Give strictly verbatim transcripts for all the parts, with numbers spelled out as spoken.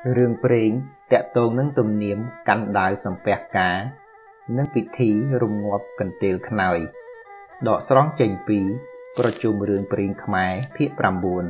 Rương Preen tẹt tông nâng tùm niếm căn đài sầm bẹt cá nâng bị thí rung ngọp cần tèl khải đọ sóng chành píประชุม Rương Preen Khmer ភាគ 9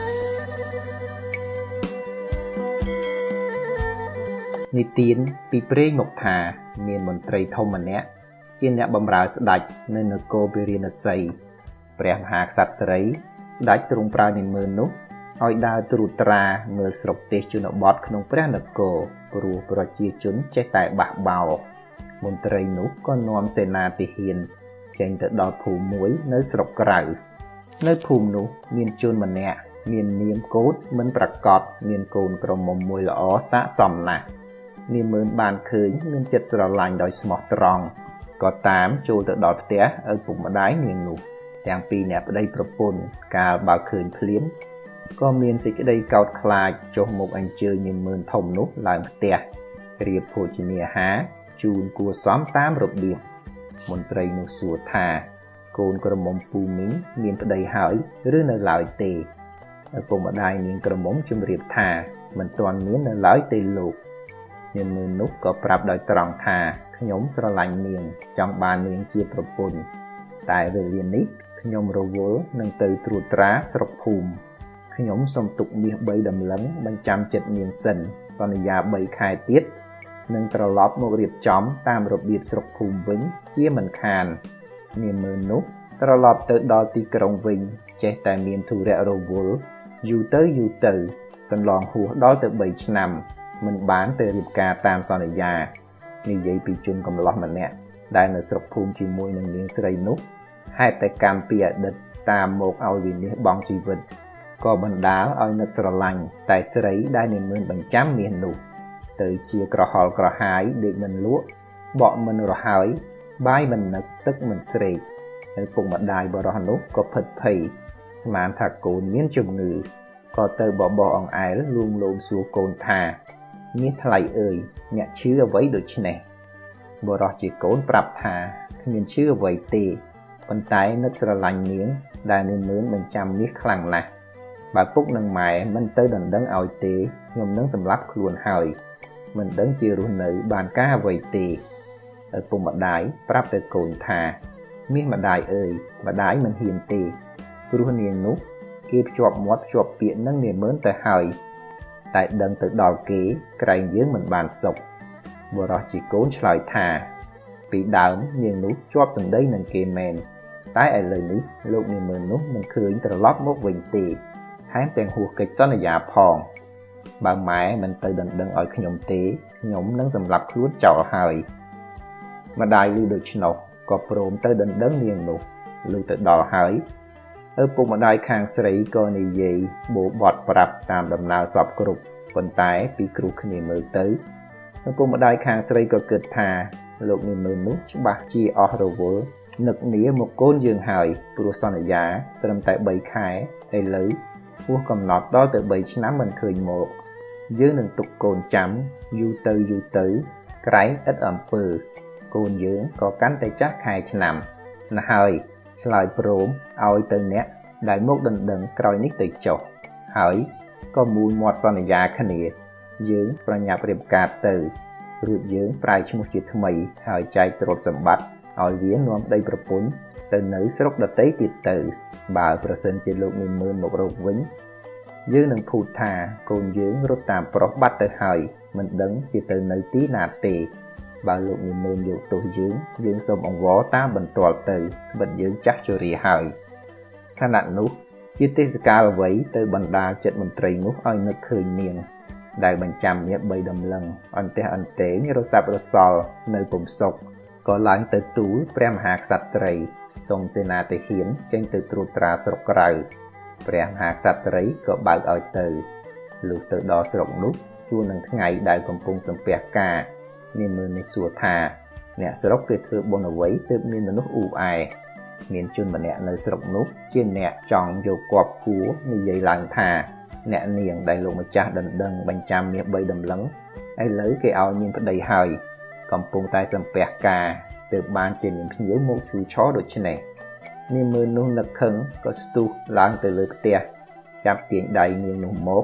និទានពីព្រេងមកថាមានមន្ត្រីធំម្នាក់ជាអ្នកបម្រើស្ដេចនៅនគរពារាណសីព្រះមហាក្សត្រីស្ដេចទ្រង់ប្រើនិមឺននោះឲ្យដើរត្រួតត្រាមើលស្រុកទេសជនបទក្នុងព្រះនគរព្រោះប្រជាជនចេះតែបះបោរមន្ត្រីនោះក៏នាំសេនាទាហានចេញទៅដល់ភូមិមួយនៅស្រុកក្រៅនៅភូមិនោះមានជនម្នាក់មាននាមកូតមិនប្រកាសមានកូនក្រមុំមួយល្អស័ក្តិសមណាស់នាមឿនបានឃើញមានចិត្តស្រឡាញ់ដោយស្មោះត្រង់ក៏តាមចូលទៅដល់ផ្ទះឪពុកម្ដាយនាងនោះទាំងពីរអ្នកប្តីប្រពន្ធកាលបើឃើញភ្លាមក៏មានសេចក្តីកោតខ្លាចចុះមកអញ្ជើញនាមឿនធំនោះឡើងផ្ទះរៀបភោជនាហារជូនគួរសមតាមរបៀបមន្ត្រីនោះសួរថាកូនក្រមុំពូមីងមានប្តីហើយឬនៅឡើយទេឪពុកម្ដាយនាងក្រមុំជម្រាបថាមិនទាន់មាននៅឡើយទេលោកនាងមឿននោះក៏ប្រាប់ដោយត្រង់ថាខ្ញុំស្រឡាញ់នាងចង់បាននាងជាប្រពន្ធតែវេលានេះខ្ញុំរវល់នឹងទៅត្រួតត្រាស្រុកភូមិខ្ញុំសូមទុកមាសបីតម្លឹងបញ្ចាំចិត្តនាងសិនសន្យាបីខែទៀតនឹងត្រឡប់មករៀបចំតាមរបៀបស្រុកភូមិវិញជាមិនខាននាងមឿននោះត្រឡប់ទៅដល់ទីក្រុងវិញចេះតែមានធុរៈរវល់យូរទៅយូរទៅកន្លងហួសដល់ទៅបីឆ្នាំមិនបានទៅរៀបការតាមសន្យានិយាយពីជនកំឡោះម្នាក់ដែលនៅស្រុកភូមិជាមួយនឹងនាងស្រីនោះហេតុតែកម្មពីអតីតតាមមកឲ្យវិនិច្ឆ័យបង់ជីវិតក៏បណ្ដាលឲ្យនឹកស្រឡាញ់តែស្រីដែលនាងមឿនបញ្ចាំមាសនោះទៅជាក្រហល់ក្រហាយដេកមិនលក់បក់មិនរហើយបាយមិននឹកទឹកមិនស្រេកហើយពុកម្ដាយបរោះនោះក៏ភិតភ័យស្មានថាកូនមានជំងឺក៏ទៅបបោះអង្អែលលួងលោមសួរកូនថាមាសថ្លៃអើយអ្នកឈឺអ្វីដូច្នេះបរោះជាកូនប្រាប់ថាគ្មានឈឺអ្វីទេប៉ុន្តែនឹកស្រឡាញ់នាងដែលនាងមឿនបញ្ចាំមាសខ្លាំងណាស់បើពុកនិងម៉ែមិនទៅដណ្ដឹងឲ្យទេខ្ញុំនឹងសម្លាប់ខ្លួនហើយមិនដឹងជារស់នៅបានការអ្វីទេឪពុកម្ដាយប្រាប់ទៅកូនថាមាសម្ដាយអើយម្ដាយមិនហ៊ានទេព្រោះនាងនោះគេភ្ជាប់មាត់ភ្ជាប់ពាក្យនឹងនាងមឿនទៅហើយតែដឹងទៅដល់គេក្រែងយើងមិនបានសុខបរោះជាកូនឆ្លើយថាពីដើមនាងនោះជាប់សម្ដីនឹងគេមែនតែឥឡូវនេះលោកនាងមឿននោះមិនឃើញត្រឡប់មកវិញទេថែមទាំងហួសកិច្ចសន្យាផងបើម៉ែមិនទៅដណ្ដឹងឲ្យខ្ញុំទេខ្ញុំនឹងសម្លាប់ខ្លួនចោលហើយម្ដាយឮដូច្នោះក៏ព្រមទៅដណ្ដឹងនាងនោះឮទៅដល់ហើយឪពុកម្ដាយខាងស្រីក៏និយាយបោបត់ប្រាប់តាមដំណើរសពគ្រប់ប៉ុន្តែពីគ្រូគ្នាមើលទៅឪពុកម្ដាយខាងស្រីក៏គិតថាលោកនាងមឿននោះច្បាស់ជាអស់រវល់នឹកនាមកកូនយើងហើយព្រោះសន្យាត្រឹមតែបីខែឥឡូវហួសកំណត់ដល់ទៅបីឆ្នាំមិនឃើញមកយើងនឹងទុកកូនចាំយូរទៅយូរទៅក្រែងឥតអំពើកូនយើងក៏កាន់តែចាស់ខែឆ្នាំណាស់ហើយឆ្លើយព្រមឲ្យទៅអ្នកដែលមកដណ្ដឹងក្រោយនេះទៅចុះហើយក៏មូលមាត់សន្យាគ្នាយើងប្រញាប់រៀបការទៅរួចយើងប្រែឈ្មោះជាថ្មីហើយចែកទ្រព្យសម្បត្តិឲ្យវានាំដីប្រពន្ធទៅនៅស្រុកដទៃទៀតទៅបើប្រសិនជាលោកនាងមឿនមករកវិញយើងនឹងភូតថាកូនយើងរត់តាមប្រុសបាត់ទៅហើយមិនដឹងជាទៅនៅទីណាទេបើលោកនាងមឿនយកទោសយើងយើងសូមអង្វរតាមបន្ទាល់ទៅបិទយើងចាស់ជរាហើយខណៈនោះជាទេសកាលអ្វីទៅបណ្ដាលចិត្តមន្ត្រីនោះឲ្យនឹកឃើញនាងដែលបញ្ចាំមាសបីតម្លឹងអន្ទះអន្ទែងរសាប់រសល់នៅពុំសុខក៏ឡើងទៅទូលព្រះមហាក្សត្រីសូមសេនាទាហានចេញទៅត្រួតត្រាស្រុកក្រៅព្រះមហាក្សត្រីក៏បើកឲ្យទៅលុះទៅដល់ស្រុកនោះជួននឹងថ្ងៃដែលកំពុងសំពះការនាងមឿននេះសួរថាអ្នកស្រុកគេធ្វើបុណ្យអ្វីទើបមានមនុស្សអ៊ូអែមានជនម្នាក់នៅស្រុកនោះជាអ្នកចង់យកគប់គួរនិយាយឡើងថាអ្នកនាងដែលលោកម្ចាស់ដណ្ដឹងបញ្ចាំមាសបីតម្លឹងឥឡូវគេឲ្យមានប្តីហើយកំពុងតែសំពះការទើបបានជាមានភ្ញៀវមកជួយឆោដូច្នេះនាងមឿននោះនឹកខឹងក៏ស្ទុះឡើងទៅលើផ្ទះចាប់ទាញដៃនាងនោះមក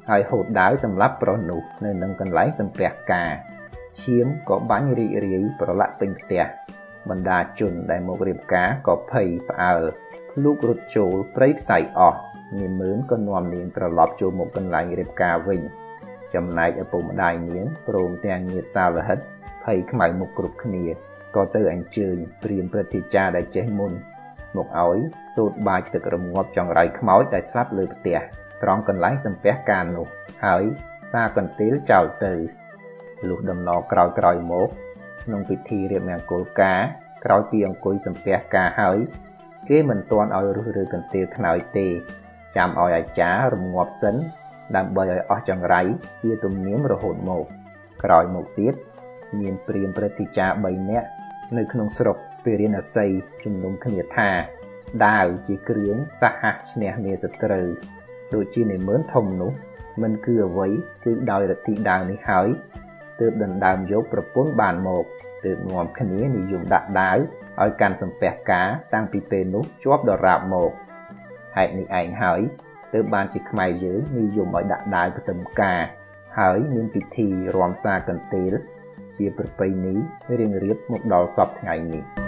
ហើយហូតដាវសម្រាប់ប្រុសនោះនៅនឹងកន្លែងសំពះការឈាមក៏បាញ់រីករាយប្រឡាក់ពេញផ្ទះបណ្ដាជនដែលមករៀបការក៏ភ័យផ្អើលភ្លុករត់ចូលព្រៃខ្សៃអស់នាងមឿនក៏នាំនាងត្រឡប់ចូលមកកន្លែងរៀបការវិញចំណែកឪពុកម្ដាយនាងព្រមទាំងញាតិសាលហិតភ័យខ្មៅមុខគ្រប់គ្នាក៏ទៅអញ្ជើញព្រាហ្មណ៍ព្រឹទ្ធាចារ្យដែលចេះមុនមកឲ្យសូត្របាចទឹករងាប់ចង្រៃខ្មោចដែលស្លាប់លើផ្ទះត្រង់កន្លែងសំពះការនោះហើយសារកន្ទេលចោលទៅលុះដំណរក្រោយក្រោយមកក្នុងពិធីរៀបមង្គលការក្រោយពីអង្គុយសំពះការហើយគេមិនទាន់ឲ្យរុះរើកន្ទេលខ្នើយទេចាំឲ្យអាចារ្យរងាប់សិនដើម្បីឲ្យអស់ចង្រៃជាទំនៀមរហូតមកក្រោយមកទៀតមានព្រាហ្មណ៍ព្រឹទ្ធាចារ្យបីនាក់នៅក្នុងស្រុកពារាណសីជំនុំគ្នាថាដាវជាគ្រឿងសហឈ្នះនាសត្រូវដូចជានិមឺនធំនោះមិនគឺអ្វីគឺដោយរទ្ធីដាវនេះហើយទើបដណ្ដើមយកប្រពន្ធបានមកទើបនាំគ្នានិយមដាក់ដាវឲ្យកាន់សំពះការតាំងពីពេលនោះជាប់ដរាបមកហេតុនេះឯងហើយទើបបានជាខ្មែរយើងនិយមឲ្យដាក់ដាវប្រតិមការហើយមានពិធីរាំសារកន្ទេលជាប្រពៃណីរៀងរៀបមកដល់សព្វថ្ងៃនេះ